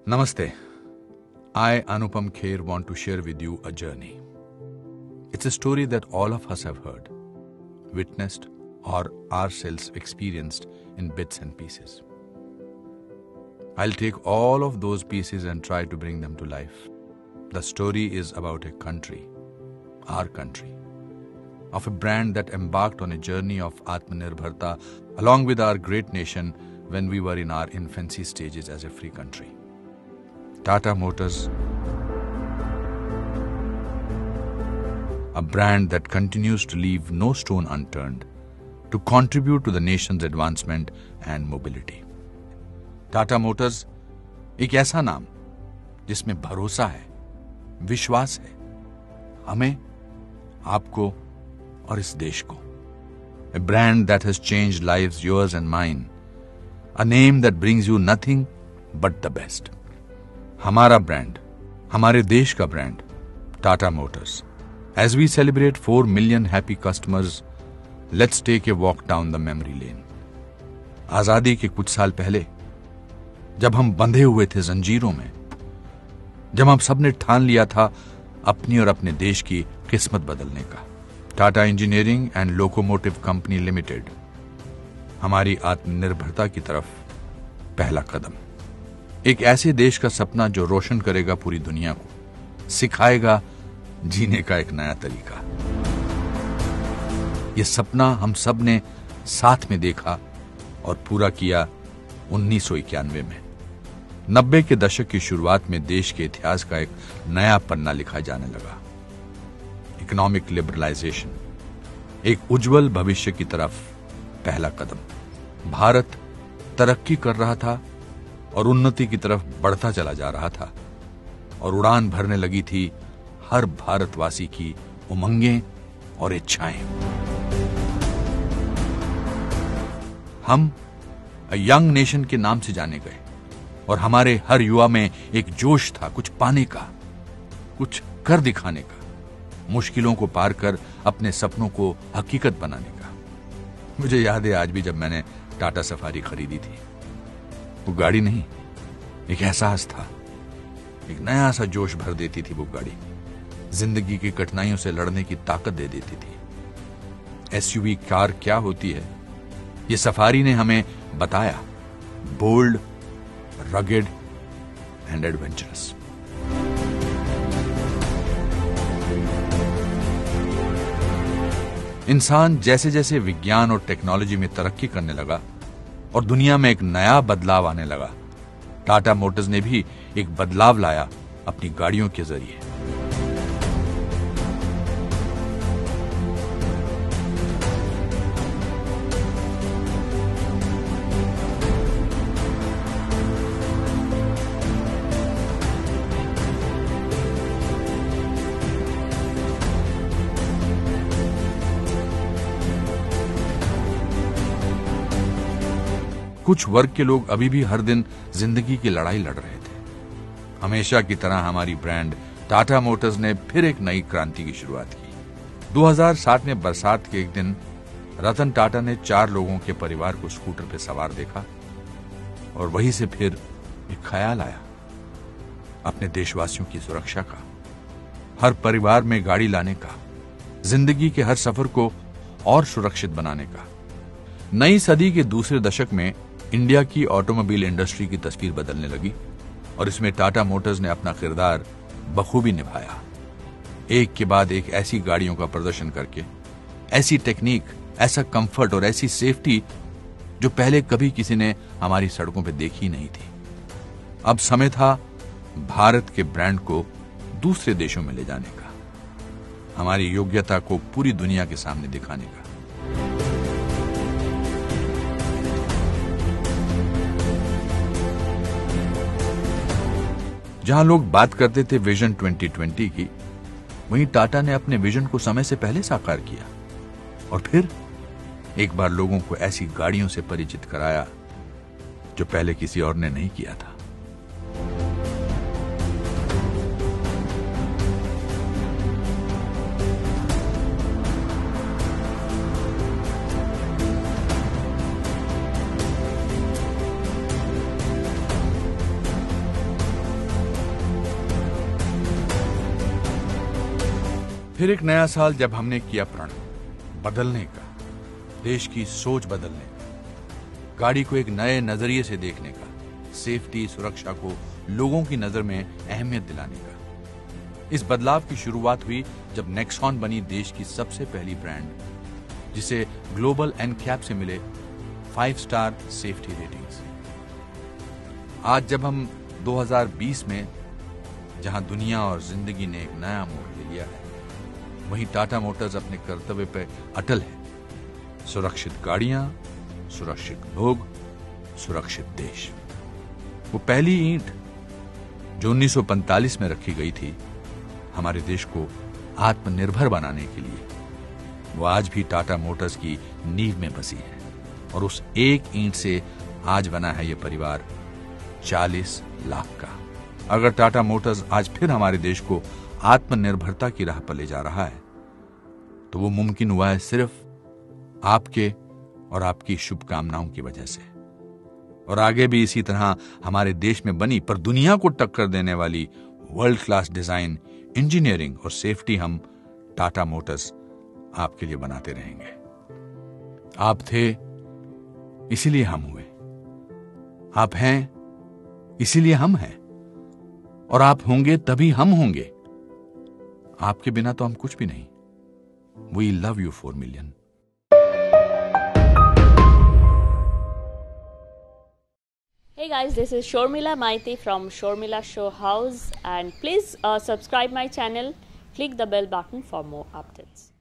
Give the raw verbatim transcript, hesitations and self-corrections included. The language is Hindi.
Namaste. I, Anupam Kher, want to share with you a journey. It's a story that all of us have heard, witnessed, or ourselves experienced in bits and pieces. I'll take all of those pieces and try to bring them to life. The story is about a country, our country, of a brand that embarked on a journey of Atmanirbharta along with our great nation when we were in our infancy stages as a free country. Tata Motors, a brand that continues to leave no stone unturned to contribute to the nation's advancement and mobility. Tata Motors एक ऐसा नाम जिसमें भरोसा है, विश्वास है, हमें, आपको और इस देश को. A brand that has changed lives, yours and mine. A name that brings you nothing but the best. हमारा ब्रांड, हमारे देश का brand, Tata motors. As we celebrate four million happy customers, let's take a walk down the memory lane. आजादी के कुछ साल पहले, जब हम बंधे हुए थे जंजीरों में, जब हम सबने ठान लिया था अपनी और अपने देश की किस्मत बदलने का, Tata engineering and locomotive company limited हमारी आत्मनिर्भरता की तरफ पहला कदम. एक ऐसे देश का सपना जो रोशन करेगा पूरी दुनिया को, सिखाएगा जीने का एक नया तरीका. यह सपना हम सब ने साथ में देखा और पूरा किया उन्नीस सौ इक्यानवे में. नब्बे के दशक की शुरुआत में देश के इतिहास का एक नया पन्ना लिखा जाने लगा. इकोनॉमिक लिबरलाइजेशन, एक उज्जवल भविष्य की तरफ पहला कदम. भारत तरक्की कर रहा था और उन्नति की तरफ बढ़ता चला जा रहा था और उड़ान भरने लगी थी हर भारतवासी की उमंगें और इच्छाएं. हम यंग नेशन के नाम से जाने गए और हमारे हर युवा में एक जोश था कुछ पाने का, कुछ कर दिखाने का, मुश्किलों को पार कर अपने सपनों को हकीकत बनाने का. मुझे याद है आज भी जब मैंने टाटा सफारी खरीदी थी. वो गाड़ी नहीं, एक एहसास था. एक नया सा जोश भर देती थी वो गाड़ी. जिंदगी की कठिनाइयों से लड़ने की ताकत दे देती थी. एसयूवी कार क्या होती है, ये सफारी ने हमें बताया. Bold, rugged and adventurous. इंसान जैसे जैसे विज्ञान और टेक्नोलॉजी में तरक्की करने लगा और दुनिया में एक नया बदलाव आने लगा, टाटा मोटर्स ने भी एक बदलाव लाया अपनी गाड़ियों के जरिए. कुछ वर्ग के लोग अभी भी हर दिन जिंदगी की लड़ाई लड़ रहे थे. हमेशा की तरह हमारी ब्रांड टाटा मोटर्स ने फिर एक नई क्रांति की शुरुआत की. दो हज़ार सात में बरसात के एक दिन रतन टाटा ने चार लोगों के परिवार को स्कूटर पर सवार देखा और वहीं से फिर एक ख्याल आया अपने देशवासियों की सुरक्षा का, हर परिवार में गाड़ी लाने का, जिंदगी के हर सफर को और सुरक्षित बनाने का. नई सदी के दूसरे दशक में इंडिया की ऑटोमोबाइल इंडस्ट्री की तस्वीर बदलने लगी और इसमें टाटा मोटर्स ने अपना किरदार बखूबी निभाया. एक के बाद एक ऐसी गाड़ियों का प्रदर्शन करके, ऐसी टेक्निक, ऐसा कंफर्ट और ऐसी सेफ्टी जो पहले कभी किसी ने हमारी सड़कों पर देखी नहीं थी. अब समय था भारत के ब्रांड को दूसरे देशों में ले जाने का, हमारी योग्यता को पूरी दुनिया के सामने दिखाने का. जहां लोग बात करते थे विजन ट्वेंटी ट्वेंटी की, वहीं टाटा ने अपने विजन को समय से पहले साकार किया और फिर एक बार लोगों को ऐसी गाड़ियों से परिचित कराया जो पहले किसी और ने नहीं किया था. फिर एक नया साल जब हमने किया प्रण बदलने का, देश की सोच बदलने का, गाड़ी को एक नए नजरिए से देखने का, सेफ्टी सुरक्षा को लोगों की नजर में अहमियत दिलाने का। इस बदलाव की शुरुआत हुई जब नेक्सॉन बनी देश की सबसे पहली ब्रांड, जिसे ग्लोबल एनकैप से मिले फाइव स्टार सेफ्टी रेटिंग्स। आज जब हम दो हज़ार बीस में, जहां दुनिया और जिंदगी ने एक नया मोड़ ले लिया है, वहीं टाटा मोटर्स अपने कर्तव्य पर अटल है। सुरक्षित गाड़ियां, सुरक्षित लोग, सुरक्षित देश। वो पहली ईंट जो उन्नीस सौ पैंतालीस में रखी गई थी हमारे देश को आत्मनिर्भर बनाने के लिए, वो आज भी टाटा मोटर्स की नींव में बसी है। और उस एक ईंट से आज बना है ये परिवार चालीस लाख का। अगर टाटा मोटर्स आज फिर हमारे देश को आत्मनिर्भरता की राह पर ले जा रहा है, तो वो मुमकिन हुआ है सिर्फ आपके और आपकी शुभकामनाओं की वजह से। और आगे भी इसी तरह हमारे देश में बनी पर दुनिया को टक्कर देने वाली वर्ल्ड क्लास डिजाइन, इंजीनियरिंग और सेफ्टी हम टाटा मोटर्स आपके लिए बनाते रहेंगे। आप थे इसीलिए हम हुए, आप हैं इसीलिए हम हैं, और आप होंगे तभी हम होंगे। आपके बिना तो हम कुछ भी नहीं। We love you four million. Hey guys, this is Shormila Maiti from Shormila Show House, and please uh, subscribe my channel, click the bell button for more updates.